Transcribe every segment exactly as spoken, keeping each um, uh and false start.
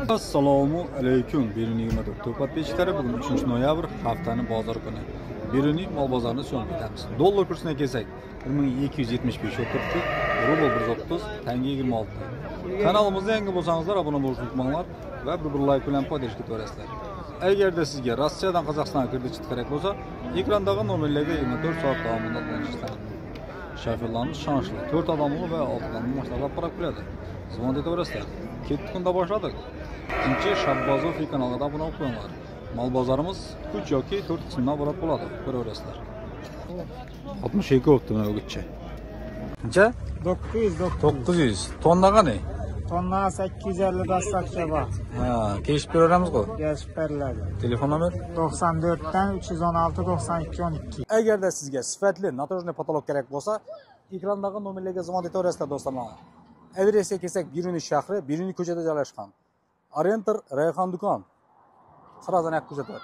Assalomu alaykum. Beruniy yigirma to'rt podpeschiklari, bugun uchinchi noyabr, haftaning bozor kuni. Beruniy mol bozorini so'ng ketamiz. Dollar kursini kelsak, bir ming ikki yuz yetmish besh o'tiribdi, rubl bir yuz o'ttiz, tanga yigirma olti. Kanalimizga yangi bo'lsangizlar, obuna bo'lishni unutmanglar va bir bir like bilan foydalanishga to'g'risizlar. Agarda sizga Rossiyadan Qozog'istonga kredit kerak bo'lsa, ekrandagi nomerlarga yigirma to'rt soat davomida aloqalashinglar. Shafirlarimiz shonchli, to'rt odamli va olti odamli mashg'ulot qarab keladi. Zvon etaverasizlar. Ketdi kunda boshladik. Ikkinchi Shabbozov kanaliga obuna bo'linglar. Mol bozorimiz uch yoki to'rt qismdan iborat bo'ladi. Ko'raverasizlar. oltmish ikki o'tdi mana o'gitcha. Qancha? to'qqiz yuz. Tonna qani? Tonna sakkiz yuz ellik dastlabki bor. Ha, kechib beramizku. Kechib beriladi. Telefon nomer to'qson to'rtdan uch yuz o'n olti to'qson ikki o'n ikki. Agarda sizga sifatli naturalniy patolog kerak bo'lsa, ekrandagi nomerlarga zvon etaverasizlar do'stlar. Adresiga kelsak, Beruniy shahri, Beruniy ko'chada joylashgan. Orientor Rayhon do'kon. Sразу na kuzatib.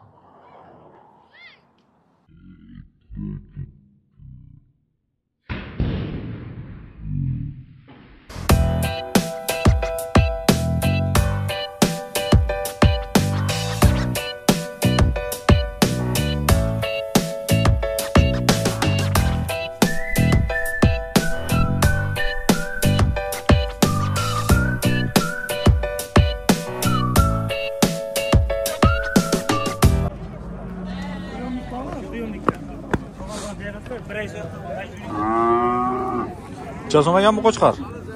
Çasoma yan mı koçkar?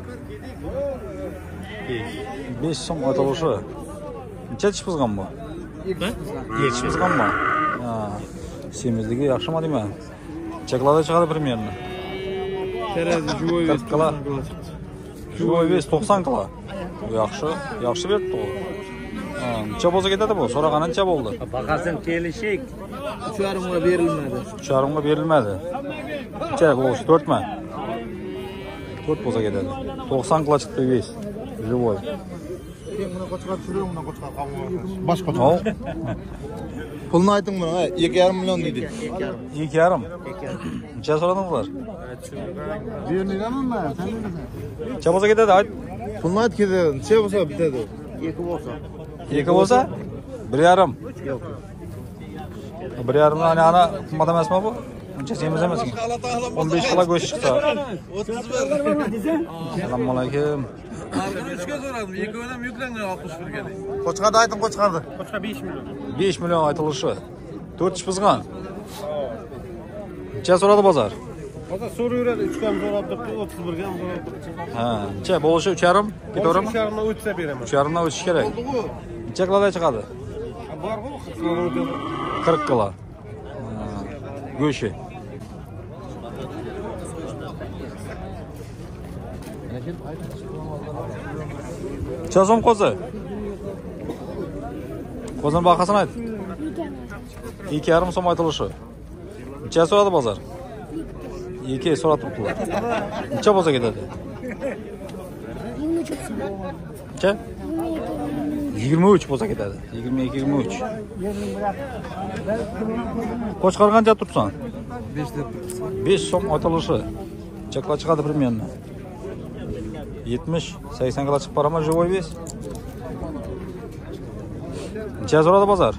besh so'm aytilishi. Necha tish buzgan bu? Tish buzgan mı? Ha. Semizligi yaxshimi deyman? Cheklada chiqadi примерно. Terazi juvoy qirq kilo. Juvoy ves to'qson kilo. Bu yaxshi, yaxshi berdi u. Ha, necha bo'lsa ketadi bu? So'ragani necha bo'ldi? Baqasin kelishik. uch yarim ga berilmadi. uch yarim ga berilmadi. Necha bo'lishi? to'rt mi? to'rt bo'lsa ketadi. to'qson kilo chiqdi ves. Juvoy. Buni qo'chqar turuq, buni qo'chqar qavun. Bosh qo'chqar. Pulni ayting buni, ikki yarim million deydi. ikki yarim. Necha so'radinglar? Berniydanmi men? Sen nima? Necha bo'lsa ketadi? Ayt. Pulni ayt ketadi. Necha bo'lsa bitadi? ikki bo'lsa. ikki bo'lsa? bir yarim. Yo'q. bir yarim ana ana qimmat emasmi bu? Uncha semiz emas ekan. o'n besh kilo go'sht chiqsa. o'ttiz bir. Assalomu alaykum. uchga so'radim, ikkovidan yuklangan oltmish birga. Qo'chqarni ayting, qo'chqarni. Qo'chqa besh million. besh million aytilishi. to'rt tish buzgan. Necha so'radi bozor? Hozir so'rayveradi, uch ga so'rab turibdi, o'ttiz birga ham so'rab turibdi. Ha, necha bo'lishi uch yarim? Ketaveradimi? uch yarimdan o'tsa beraman. uch yarimdan o'tish kerak. Necha kiloda chiqadi? Bor-ku, qirq kilo. qirq kilo. Go'shi. Necha so'm qo'zi? Qo'zini bahasini ayt. ikki yarim so'm aytilishi. Necha so'radi bozor? ikki so'rab turibdilar. Necha bo'lsa ketadi? Necha? yigirma uch bo'lsa ketadi. yigirma ikki yigirma uch. Qo'chqar qancha turibsan? besh deb. besh so'm aytilishi. Chakla chiqadi примерно. yetmish sakson kilo chiqib boraman живой вес. Necha so'radi bozor?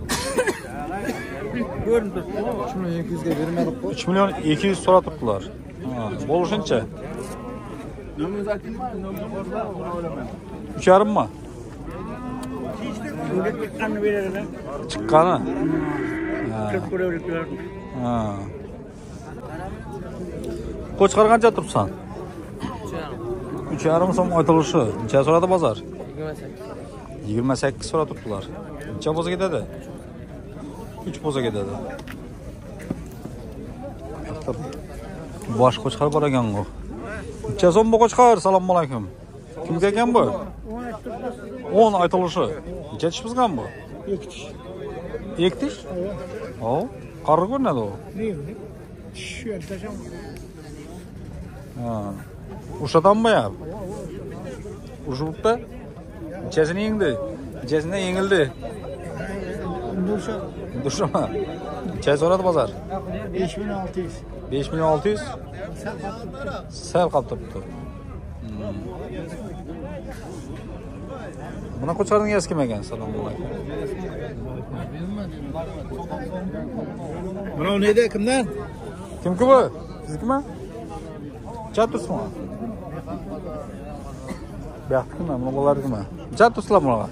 uch million ikki yuz ga bermadik-ku. uch million ikki yuz so'rab turibdilar. Ha, bo'lishuncha. uch yarim mi? Chiqqani. Ha. Qo'chqar qancha turibsan? uch yarim so'm aytilishi. Necha so'radi bozor? yigirma sakkiz so'rab turibdilar. Necha bo'lsa ketadi? uch bo'lsa ketadi. Bosh qo'chqar bor ekan bu. Necha so'm bu qo'chqar? Assalomu alaykum. Kimga ekan bu? o'n aytilishi. Necha tish buzgan bu? ikki tish. ikki tish? O, qari ko'rinadi u. Shu yerda ham. Ha. O'shadanmi ya? O'shibdi? Nechasini yengdi? Nechasini yengildi? Dursa. Dursama. Necha so'radi bozor? besh million olti yuz. besh million olti yuz. Sal qolib turibdi. Buna qo'chqarning egasi kim ekan? Assalomu alaykum. Mana neydi kimdan? Kimki bu? Siznikimi? Chatusmi? Bu yoqdikimi? Buni bo'lardikimi? Chatuslar bunaqa.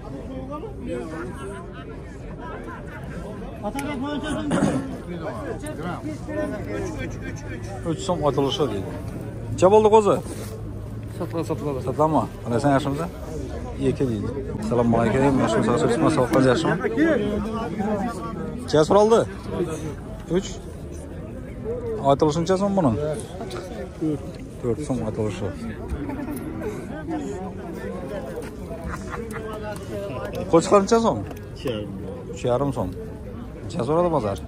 uch so'm otilishi deydi. Necha bo'ldi qo'zi? Satla satla. Satlama. Mana sen yaxshimisan? iki deydi. Assalomu alaykum. Yaxshimisiz? Sog'siz, sog'liq yaxshimi? Necha so'raldi? uch. Otilishi necha so'm buning? to'rt so'm otilishi. Qo'chqar necha so'm? uch yarim so'm. Necha so'radi bozor?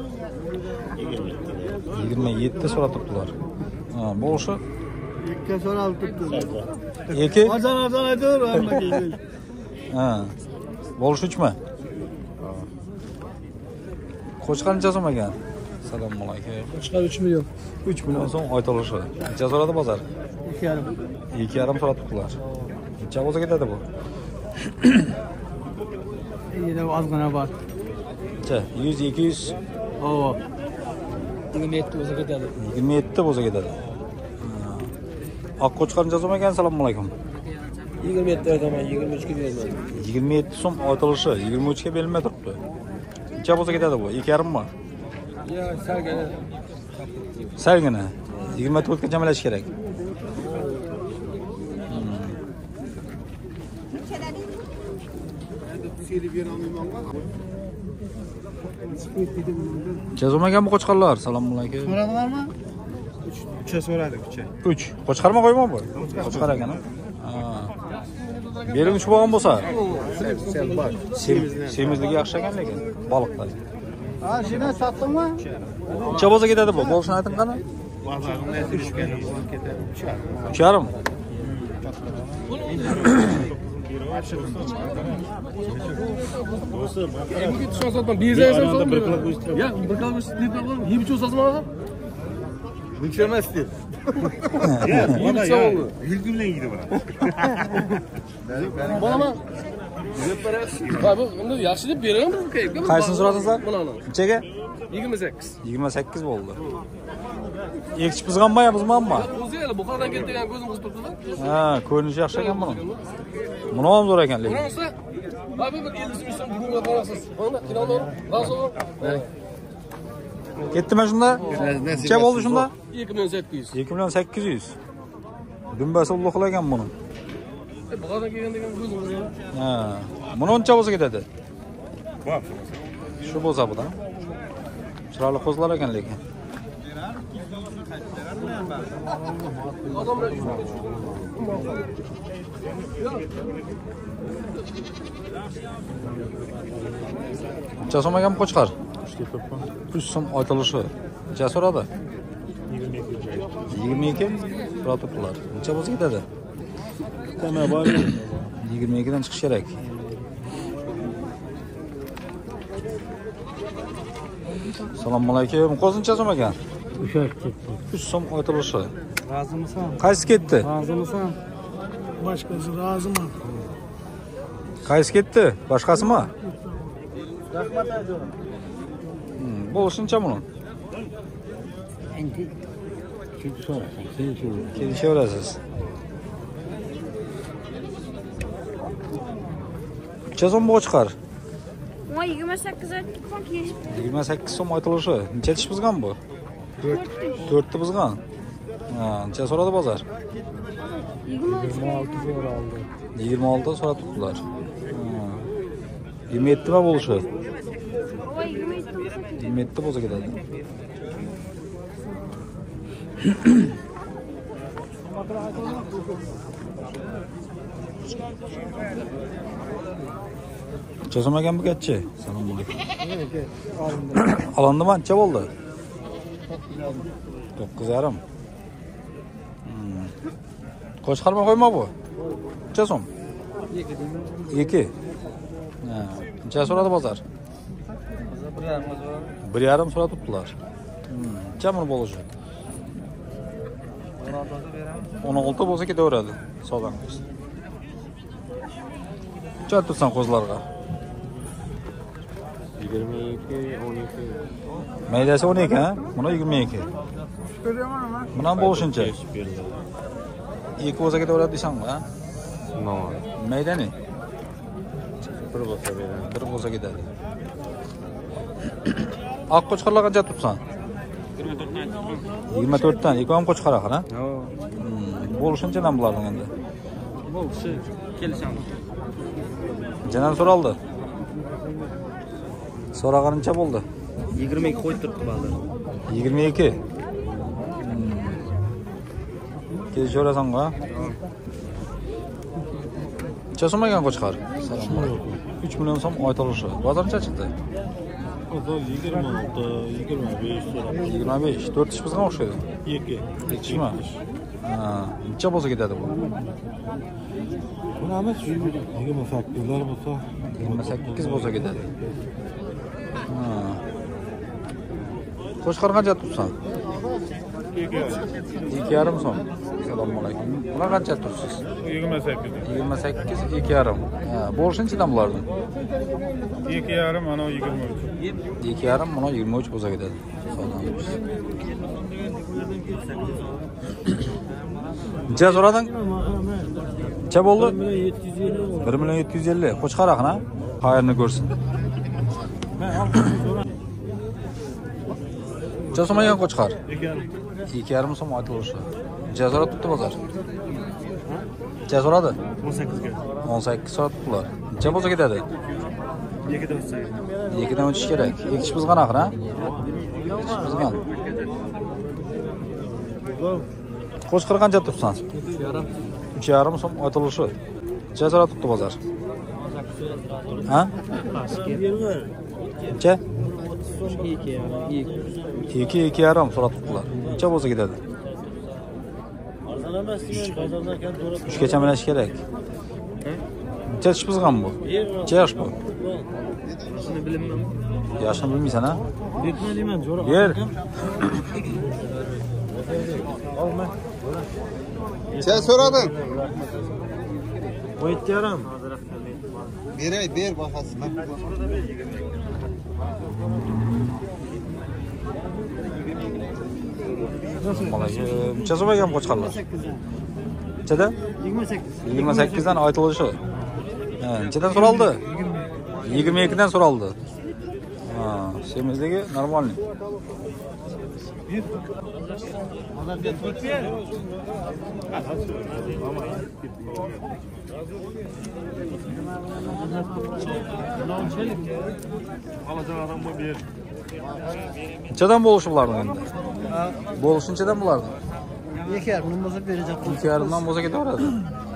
yigirma yetti so'ratibdilar. Ha, bu o'sha ikki so'ralib turibdi. iki? Arzon arzon aytaver, hammaga. Ha. Bo'lish uchmi? Qo'chqar necha so'm ekan? Assalomu alaykum. Qo'chqar uch million. uch million so'm oytilishi. Necha so'radi bozor? ikki yarim. iki yarim so'ratibdilar. Necha bo'lsa ketadi bu? Yine ozgina bor. Necha? yuz, ikki yuz. Oo. yigirma yetti bo'lsa ketadi. yigirma yetti bo'lsa ketadi. Oq qo'chqar necha so'm ekan? Assalomu alaykum. yigirma yetti aytaman, yigirma uch ga beraman. yigirma yetti so'm oytilishi, yigirma uch ga berilmay turibdi. Necha bo'lsa ketadi bu? iki yarim mi? Ya, salgina. Salgina. yigirma to'rt ga jamalash kerak. Jazomagan bu qo'chqarlar. Assalomu alaykum. So'radilarmi? uch so'radik, uch. uch. Qo'chqarma qo'yma bu. Qo'chqar ekan. Ha. Bering uch bo'lgan bo'lsa. Sen bor. Semizligi yaxshi ekan lekin baliqlar. Ha, shuni sotdingmi? Necha bo'lsa ketadi bu? Bo'lishini ayting qani? Bozorni aytishgan ketadi. uch yarim. Endi tushsam, bezaysan so'm. Ya, bir kalmış deb qo'ydim. Yeb ichsam ham. Buncha emas deb. Ya, yeb ichsam. Yulguldan yeydi bura. Bolama. Deb berasiz. Ha, bu endi yaxshi deb beraman bu kayga. Qaysini so'radingizlar? Bunani. Nechaga? yigirma sakkiz. yigirma sakkiz bo'ldi. Ekich buzganmi yo buzmanmi? O'zi hali bu qadar ketdi degan ko'zim qizib turibdi. Ha, ko'rinishi yaxshi ekan buni. Buni ham zo'r ekan lekin. Bunisi abi bir ellik so'm bugunga qarasiz. Mana kinoni razor. Ketdimi shunda? Necha bo'ldi shunda? ikki million sakkiz yuz. ikki million sakkiz yuz. Dumbasi ulug'lar ekan buni. Bu qadar kelgan degan ko'zim qizib. Ha, buni necha bo'lsa ketadi? Shu bo'lsa bu da. Chiroyli qo'zlar ekan lekin. Odamlar necha so'm ekan qo'chqar? uch so'm oytilishi. Necha so'radi? yigirma ikki. Prototiplar. Necha bo'lsa ketadi? Tamam, bor. yigirma ikki dan chiqish kerak. Assalomu alaykum. Qo'zi necha so'm ekan? uch so'm oytilishi. Razımsan? Qaysi ketdi? Razımsan? Başkası razı mı? Qaysi ketdi? Boshqasimi? Rahmat aydım. Hmm, bo'lishuncha buni. Endi çünkü so'rasang, sen so'ra. Kelishaverasiz. Necha so'm bu chiqar? Ama yigirma sakkiz yigirma sakkiz so'm oytilishi. Necha tish buzgan bu? to'rt ta buzgan. Ha, necha so'radi bozor? yigirma olti so'ra oldi. yigirma olti so'rab turibdilar. yigirma yetti mi bo'lishi? yigirma yetti bo'lsa ketadi. Necha so'm ekan bu ketchi? Assalomu alaykum. Olindimi? Necha bo'ldi? to'qqiz yarim. Qo'chqarma qo'yma bu. Necha so'm? ikki. Ha, necha so'radi bozor? bir yarim so'rab turibdilar. Necha buni bo'lishi? o'n olti bo'lsa ketaveradi. Sog'dan. Necha tursan qo'zlarga? yigirma ikki, o'n ikki. Maydasi o'n ikki, ha? Buni yigirma ikki. Buni ham bo'lishuncha. ikki bo'lsa ketaveradi deysanmi, ha? No. Maydani? Bir bo'lsa beradi. Bir bo'lsa ketadi. Oq qo'chqarlar qancha tursan? yigirma to'rtdan. Ikki ham qo'chqar axir, ha? Yo. Bo'lishunchadan bularning endi. Bo'lsa kelishamiz. Janan so'raldi. So'rag'ancha bo'ldi. yigirma ikki qo'yib turibdi hozir. yigirma ikki. Kelishaverasizmi? Necha so'm ekan qo'chqar? uch million so'm oy to'lishi. Bozorcha chiqdi. Bozor yigirma olti, yigirma besh so'rab. yigirma besh. to'rt ish bizga o'xshaydi. ikki. Ikkimi? Ha, necha bo'lsa ketadi bu? Bunamiz yigirma sakkizlar bo'lsa, yigirma sakkiz bo'lsa ketadi. Ha. Qo'chqar qancha tursan? ikki yarim so'm. Assalomu alaykum. Bular qancha tursiz? yigirma sakkiz. yigirma sakkiz, ikki yarim. Ha, bo'lishunchadan bularni. ikki yarim, ana yigirma uch. ikki yarim, mana yigirma uch bo'lsa ketadi. Necha so'rading? Necha bo'ldi? bir million yetti yuz ellik. Qo'chqar axna. Xayrni ko'rsin. Necha so'm ekan qo'chqar? ikki yarim so'm aytilishi. Necha so'rab turibdi bozor? Necha so'radi? o'n sakkizga. o'n sakkiz so'rabdilar. Necha bo'lsa ketadi? ikkidan o'tsa. ikkidan o'tish kerak. Ekish bizgan axir, ha? Ekish bizgan. Qo'chqar qancha tursan? uch yarim so'm aytilishi. Necha so'rab turibdi bozor? Ha? Necha? ikki, ikki yarim so'rab turibdilar. Necha bo'lsa ketadi? uchgacha manash kerak. Necha ish bizgan bu? Necha yosh bu? Shuni bilimman. Yoshini bilmaysan, ha? Bilmayman, jo'ra. Yer. Olma. Sen so'rading? Qo'yib yaram. Beray, ber bahosini. Malaka, necha so'm ekan qo'chqarlar? Nechada? yigirma sakkiz. yigirma sakkiz dan aytilishi. Ha, nechadan so'raldi? yigirma ikki dan so'raldi. Ha, semizligi normalniy. Nechadan bo'lishi bularning endi? Bo'lishunchadan bularning. ikki yarimdan bo'lsa berajak. ikki yarimdan bo'lsa ketaveradi.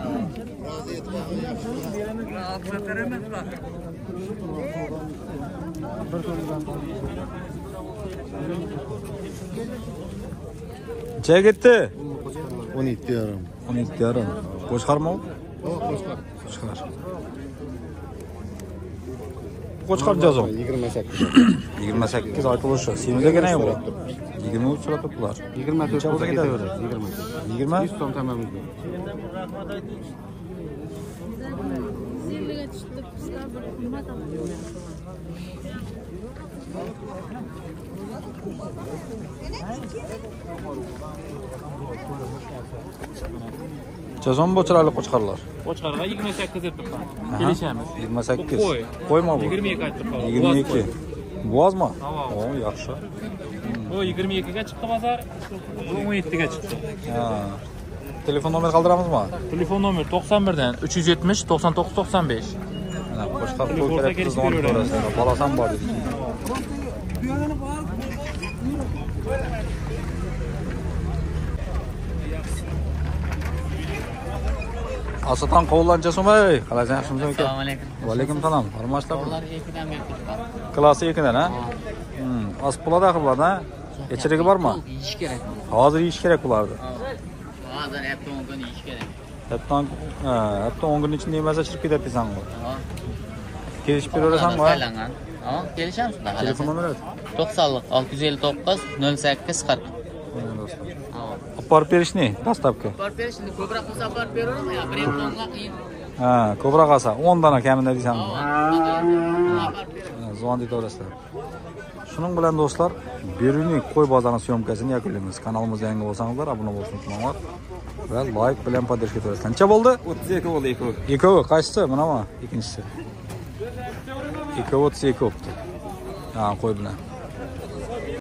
Nechaga ketdi? o'n ikki yarim. o'n ikki yarim. Qo'chqarmi u? Qo'chqar. Qo'chqar. Qo'chqar jazo. yigirma sakkiz. yigirma sakkiz aytilishi. Semizga qanday bu? yigirma uch so'rab turibdilar. yigirma to'rt bo'lsa ketaveradi. yigirma. yigirma? yuz so'm tamomlaydi. Zilliga tushdi, bizlar bir qimmat oladi. Chazon bu chiroyli qo'chqarlar. Qo'chqarga yigirma sakkiz deb turibman. Kelishamiz. yigirma sakkiz. Qo'y. Qo'yma bu. yigirma ikki aytib qoldim. yigirma ikki. Bo'zmi? Tamam. O, yaxshi. Bu yigirma ikkiga chiqdi bozor. Bu o'n yettiga chiqdi. Ha. Telefon nomer qoldiramizmi? Telefon nomer to'qson bir dan uch yuz yetmish to'qson to'qqiz to'qson besh. Mana qo'chqar qo'y kerak sizni olib ko'rasizlar. Bolasam bor dedi. Asatan qovlancha so'may. Qalaysan, yaxshimisiz aka? Assalomu alaykum. Va alaykum salom. Farmoshlar. Ular ikkidan berib Klasi ikkidan, ha? Hmm, oz bo'ladi axir bularda. Echirigi bormi? yeyish kerak. Hozir yeyish kerak ularni. Hozir hafta o'n kun yeyish kerak. Hatto, ha, hatto o'n kun ichida yemasa chirib ketadi desanmi? Ha. Kelishib beraversanmi? Saylangan. Ha, kelishamiz. Telefon nomeri? to'qsonlik olti yuz ellik to'qqiz nol sakkiz qirq. Olib borib berishni, dastlabki. Olib berish, endi ko'proq bo'lsa olib beraveramiz. Ya, bir hafta qiyin. Ha, ko'proq olsa o'n dona kamida deysanmi? Zvondik to'g'risida. Shuning bilan do'stlar, Beruniy qo'y bozorining syomkasini yakunlaymiz. Kanalimizga yangi bo'lsangizlar, obuna bo'lishni unutmanglar. Va like bilan podдержка qilasiz. Qancha bo'ldi? o'ttiz ikki bo'ldi, ikki. Ikkovi qaysisi? Manami ikkinchisi. ikkovi o'ttiz ikki bo'pti. Ha, qo'y bilan.